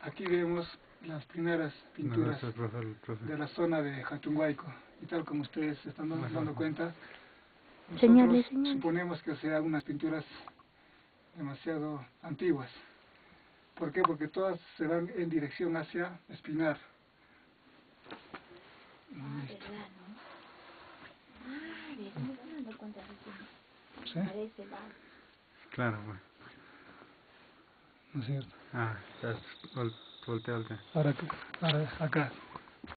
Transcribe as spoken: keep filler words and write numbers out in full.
aquí vemos las primeras pinturas no, profe, profe. de la zona de Hatunhuayco. Y tal como ustedes se están dando, dando cuenta, nosotros Señale, señale. suponemos que sean unas pinturas demasiado antiguas. ¿Por qué? Porque todas se van en dirección hacia Espinar. Ah, verdad, ¿no? Ah, de eso me estoy dando cuenta recién. ¿Sí? Para ese lado. Claro, pues. ¿No es cierto? Ah, estás vol voltea, voltea. Ahora, acá, ahora acá.